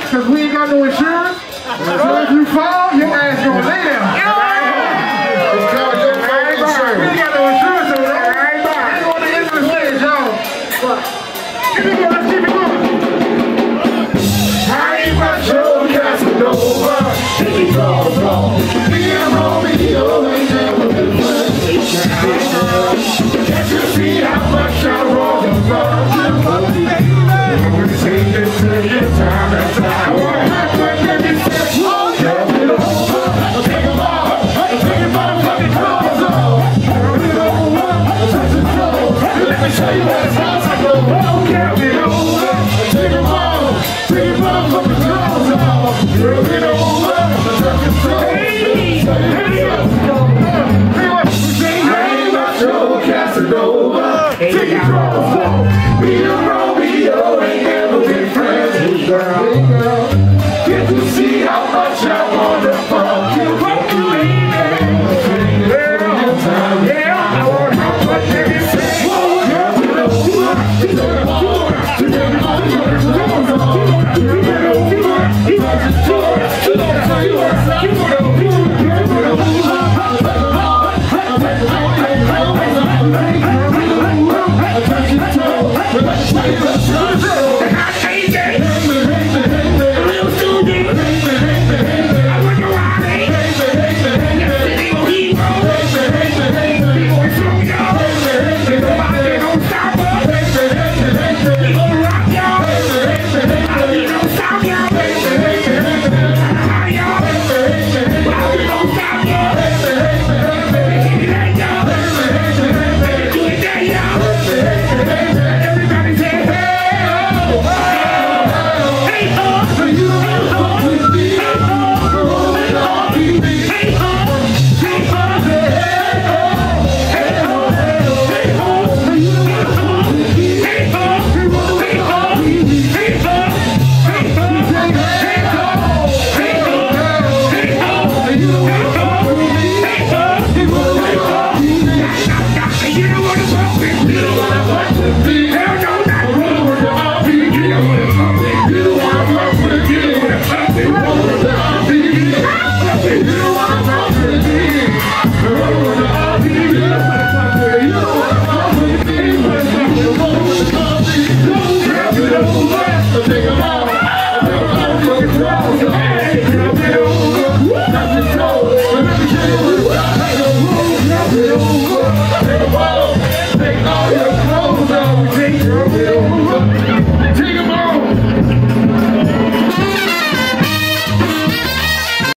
because we ain't got no insurance. So if you fall, your ass gonna lay there. We ain't got no insurance, so ain't going to end of the stage, y'all. Keep it going, let's keep it going. I ain't my show, Casanova. Keep it going, me and Romeo ain't never been friends. Can't you see how much I wrong the love? We take it to your time and time. What happened, let me say, get it over. Take them off, take your motherfucking clothes off. Get it over, touch the toes. Let me show you what it's how to go. Get it over, take them off, take your motherfucking clothes off. Get it